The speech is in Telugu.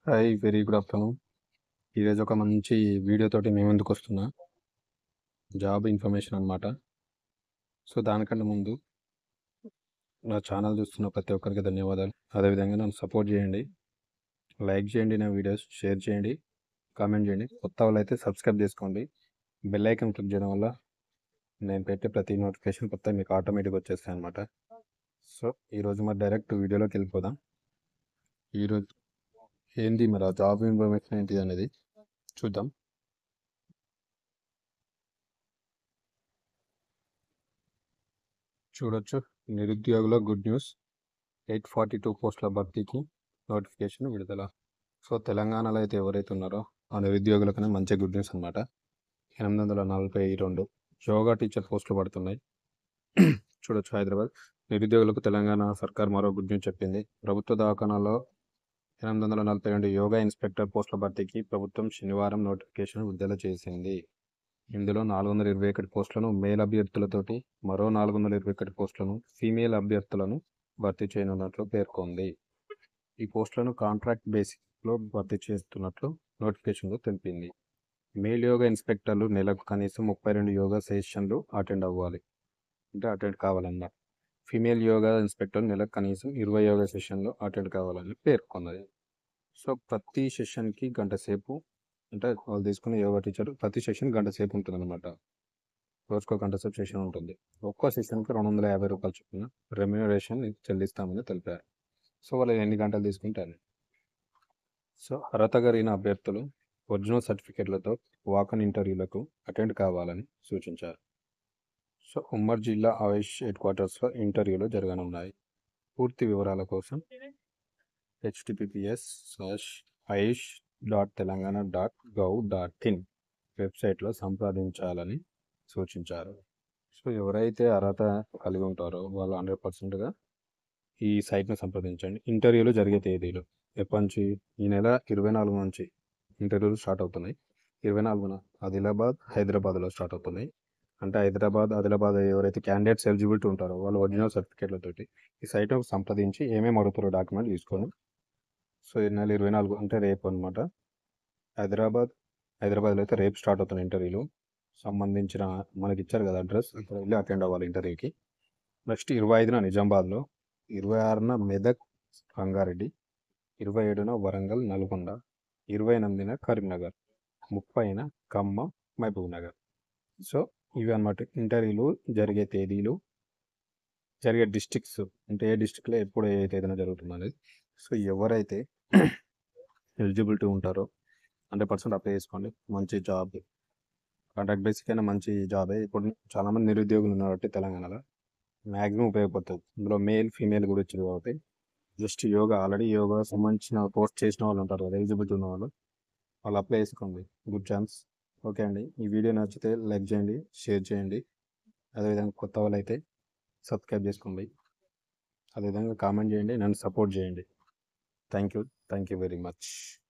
Hi, very good afternoon. ఈరోజు ఒక మంచి వీడియో తోటి మేము ముందుకు వస్తున్నా. జాబ్ ఇన్ఫర్మేషన్ అనమాట. సో దానికంటే ముందు నా ఛానల్ చూస్తున్న ప్రతి ఒక్కరికి ధన్యవాదాలు. అదేవిధంగా నన్ను సపోర్ట్ చేయండి, లైక్ చేయండి, నా వీడియోస్ షేర్ చేయండి, కామెంట్ చేయండి. కొత్త వాళ్ళు అయితే సబ్స్క్రైబ్ చేసుకోండి. బెల్ ఐకాన్ క్లిక్ చేయడం వల్ల నేను పెట్టే ప్రతి నోటిఫికేషన్ కొత్త మీకు ఆటోమేటిక్గా వచ్చేస్తాయి అనమాట. సో ఈరోజు మరి డైరెక్ట్ వీడియోలోకి వెళ్ళిపోదాం. ఈరోజు ఏంది మరి ఆ జాబ్ ఇన్ఫర్మేషన్ ఏంటి అనేది చూద్దాం. చూడొచ్చు, నిరుద్యోగుల గుడ్ న్యూస్. 842 పోస్టుల భర్తీకి నోటిఫికేషన్ విడుదల. సో తెలంగాణలో అయితే ఎవరైతే ఉన్నారో ఆ నిరుద్యోగులకనే మంచి గుడ్ న్యూస్ అనమాట. 842 యోగా టీచర్ పోస్టులు పడుతున్నాయి. చూడొచ్చు, హైదరాబాద్ నిరుద్యోగులకు తెలంగాణ సర్కార్ మరో గుడ్ న్యూస్ చెప్పింది. ప్రభుత్వ దవాఖానాలో 842 యోగా ఇన్స్పెక్టర్ పోస్టుల భర్తీకి ప్రభుత్వం శనివారం నోటిఫికేషన్ విడుదల చేసింది. ఇందులో 421 పోస్టులను మేల్ అభ్యర్థులతోటి, మరో 421 పోస్టులను ఫీమేల్ అభ్యర్థులను భర్తీ చేయనున్నట్లు పేర్కొంది. ఈ పోస్టులను కాంట్రాక్ట్ బేసిస్లో భర్తీ చేస్తున్నట్లు నోటిఫికేషన్లో తెలిపింది. మేల్ యోగా ఇన్స్పెక్టర్లు నెలకు కనీసం 32 యోగా సెషన్లు అటెండ్ కావాలన్నారు. ఫీమేల్ యోగా ఇన్స్పెక్టర్ నెలకు కనీసం 20 యోగా సెషన్లు అటెండ్ కావాలని పేర్కొన్నది. సో ప్రతి సెషన్కి గంట సేపు, అంటే వాళ్ళు తీసుకునే యోగా టీచర్ ప్రతి సెషన్ గంట సేపు ఉంటుంది అనమాట. రోజుకో గంట సేపు సెషన్ ఉంటుంది. ఒక్కో సెషన్కి 250 రూపాయలు చొప్పున రెమ్యూనరేషన్ చెల్లిస్తామని తెలిపారు. సో వాళ్ళు ఎన్ని గంటలు తీసుకుంటారు. సో అర్హత కలిగిన అభ్యర్థులు ఒరిజినల్ సర్టిఫికేట్లతో వాకన్ ఇంటర్వ్యూలకు అటెండ్ కావాలని సూచించారు. సో ఉమ్మడి జిల్లా ఆయుష్ హెడ్ క్వార్టర్స్లో ఇంటర్వ్యూలు జరగనున్నాయి. పూర్తి వివరాల కోసం https://ayush.telangana.gov.in వెబ్సైట్లో సంప్రదించాలని సూచించారు. సో ఎవరైతే అర్హత కలిగి ఉంటారో వాళ్ళు 100%గా ఈ సైట్ను సంప్రదించండి. ఇంటర్వ్యూలు జరిగే తేదీలు ఎప్పటి నుంచి? ఈ నెల 24 నుంచి ఇంటర్వ్యూలు స్టార్ట్ అవుతున్నాయి. 24న ఆదిలాబాద్, హైదరాబాద్లో స్టార్ట్ అవుతున్నాయి. అంటే హైదరాబాద్, ఆదిలాబాద్ ఎవరైతే క్యాండిడేట్స్ ఎలిజిబిలిటీ ఉంటారో వాళ్ళు ఒరిజినల్ సర్టిఫికేట్లతోటి ఈ సైట్ను సంప్రదించి ఏమేమి అడుగుతారో డాక్యుమెంట్ తీసుకొని, సో ఈ నెల 24 అంటే రేపు అనమాట. హైదరాబాద్లో అయితే రేపు స్టార్ట్ అవుతున్నాయి ఇంటర్వ్యూలు. సంబంధించిన మనకి ఇచ్చారు కదా అడ్రస్, అక్కడ వెళ్ళి అటెండ్ అవ్వాలి ఇంటర్వ్యూకి. నెక్స్ట్ 25న నిజామాబాద్లో, 26న మెదక్ రంగారెడ్డి, 27న వరంగల్ నల్గొండ, 28న కరీంనగర్, 30న ఖమ్మం మహబూబ్ నగర్. సో ఇవి అన్నమాట ఇంటర్వ్యూలు జరిగే తేదీలు, జరిగే డిస్ట్రిక్ట్స్, అంటే ఏ డిస్ట్రిక్ట్లో ఎప్పుడు ఏ తేదీన జరుగుతుంది అనేది. సో ఎవరైతే ఎలిజిబిలిటీ ఉంటారో 100% అప్లై చేసుకోండి. మంచి జాబ్, కాంట్రాక్ట్ బేసిక్ అయినా మంచి జాబే. ఇప్పుడు చాలామంది నిరుద్యోగులు ఉన్నారు తెలంగాణలో, మ్యాక్సిమం ఉపయోగపడుతుంది. ఇందులో మేల్ ఫీమేల్ కూడా వచ్చింది కాబట్టి జస్ట్ యోగా, ఆల్రెడీ యోగా సంబంధించిన పోస్ట్ చేసిన వాళ్ళు ఉంటారు కదా, ఎలిజిబిలిటీ ఉన్న వాళ్ళు అప్లై చేసుకోండి. Good chance. ఓకే అండి, ఈ వీడియో నచ్చితే లైక్ చేయండి, షేర్ చేయండి. అదేవిధంగా కొత్త వాళ్ళు అయితే సబ్స్క్రైబ్ చేసుకోండి. అదేవిధంగా కామెంట్ చేయండి, నన్ను సపోర్ట్ చేయండి. Thank you very much.